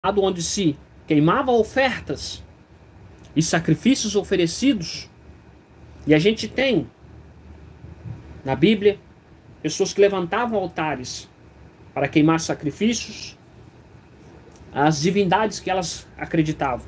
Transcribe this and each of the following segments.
onde se queimava ofertas e sacrifícios oferecidos. E a gente tem na Bíblia pessoas que levantavam altares para queimar sacrifícios às divindades que elas acreditavam.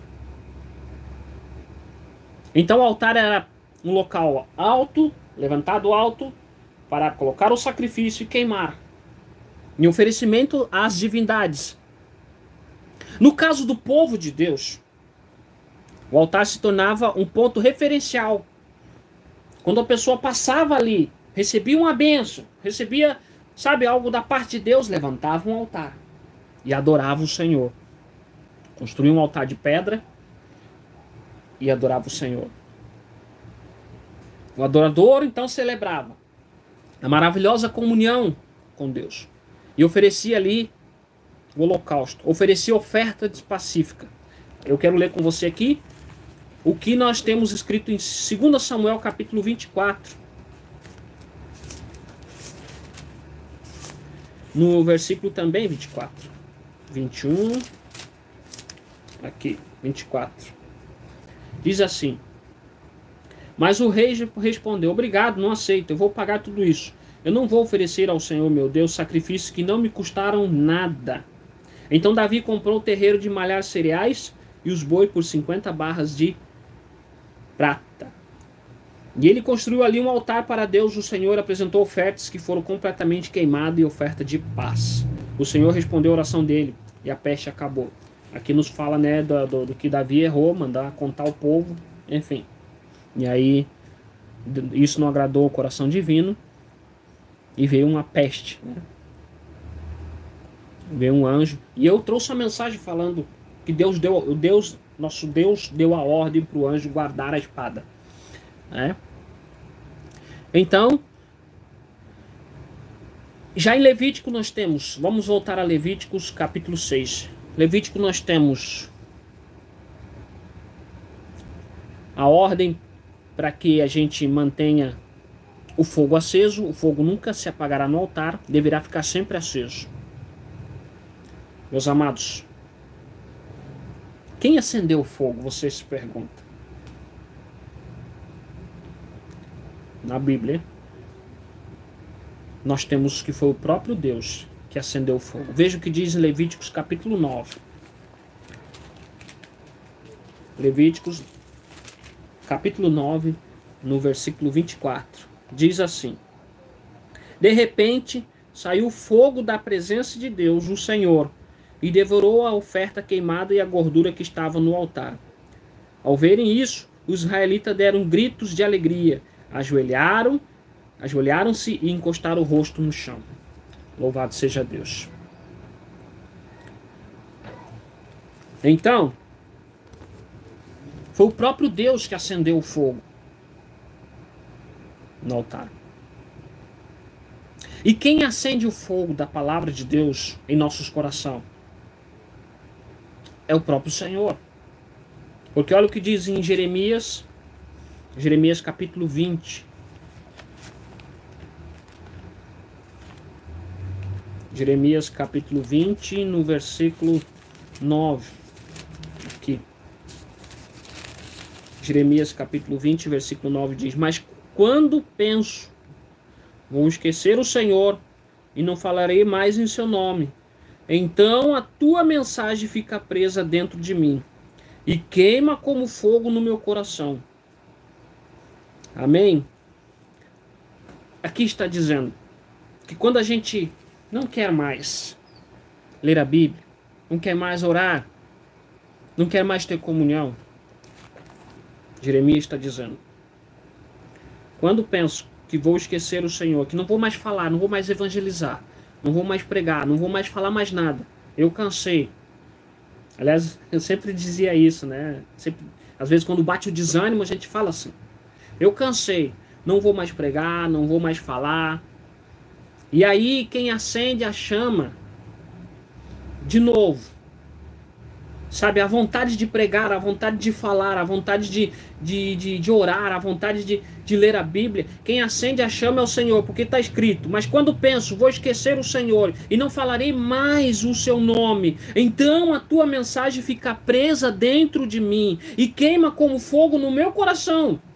Então o altar era um local alto, levantado alto, para colocar o sacrifício e queimar, em oferecimento às divindades. No caso do povo de Deus, o altar se tornava um ponto referencial. Quando a pessoa passava ali, recebia uma bênção, recebia, sabe, algo da parte de Deus, levantava um altar e adorava o Senhor. Construía um altar de pedra e adorava o Senhor. O adorador então celebrava a maravilhosa comunhão com Deus e oferecia ali o holocausto, oferecia oferta pacífica. Eu quero ler com você aqui o que nós temos escrito em 2 Samuel capítulo 24. No versículo também 24. 21. Aqui, 24. Diz assim: mas o rei respondeu: obrigado, não aceito, eu vou pagar tudo isso. Eu não vou oferecer ao Senhor meu Deus sacrifícios que não me custaram nada. Então Davi comprou o terreiro de malhar cereais e os bois por 50 barras de prata. E ele construiu ali um altar para Deus. O Senhor apresentou ofertas que foram completamente queimadas e oferta de paz. O Senhor respondeu a oração dele e a peste acabou. Aqui nos fala, né, do que Davi errou, mandar contar o povo, enfim. E aí isso não agradou o coração divino e veio uma peste, né? Veio um anjo. E eu trouxe uma mensagem falando que nosso Deus deu a ordem para o anjo guardar a espada, né? Então, já em Levítico nós temos, vamos voltar a Levíticos capítulo 6. Levítico nós temos a ordem para que a gente mantenha o fogo aceso. O fogo nunca se apagará no altar, deverá ficar sempre aceso. Meus amados, quem acendeu o fogo? Você se pergunta. Na Bíblia, nós temos que foi o próprio Deus que acendeu o fogo. Veja o que diz em Levíticos capítulo 9. Levíticos capítulo 9, no versículo 24. Diz assim: de repente saiu fogo da presença de Deus, o Senhor, e devorou a oferta queimada e a gordura que estava no altar. Ao verem isso, os israelitas deram gritos de alegria, ajoelharam-se e encostaram o rosto no chão. Louvado seja Deus. Então, foi o próprio Deus que acendeu o fogo no altar. E quem acende o fogo da palavra de Deus em nossos corações? É o próprio Senhor. Porque olha o que diz em Jeremias capítulo 20. Jeremias capítulo 20, no versículo 9. Aqui. Jeremias capítulo 20, versículo 9 diz: mas quando penso, vou esquecer o Senhor e não falarei mais em seu nome, então a tua mensagem fica presa dentro de mim e queima como fogo no meu coração. Amém? Aqui está dizendo que quando a gente não quer mais ler a Bíblia, não quer mais orar, não quer mais ter comunhão, Jeremias está dizendo: quando penso que vou esquecer o Senhor, que não vou mais falar, não vou mais evangelizar, não vou mais pregar, não vou mais falar mais nada, eu cansei. Aliás, eu sempre dizia isso, né? Às vezes quando bate o desânimo a gente fala assim: eu cansei, não vou mais pregar, não vou mais falar. E aí quem acende a chama de novo Sabe, a vontade de pregar, a vontade de falar, a vontade de orar, a vontade de ler a Bíblia. Quem acende a chama é o Senhor, porque está escrito. Mas quando penso, vou esquecer o Senhor e não falarei mais o seu nome, então a tua mensagem fica presa dentro de mim e queima como fogo no meu coração.